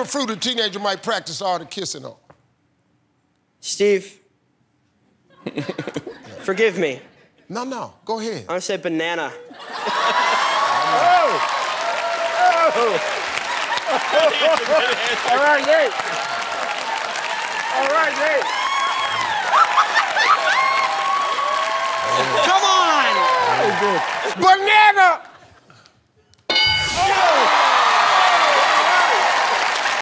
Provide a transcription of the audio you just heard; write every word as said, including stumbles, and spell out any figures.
a fruit a teenager might practice all the kissing on? Steve, forgive me. No, no, go ahead. I'm gonna say banana. Oh! Oh! All right, Nate. All right, Nate. Come on! Banana!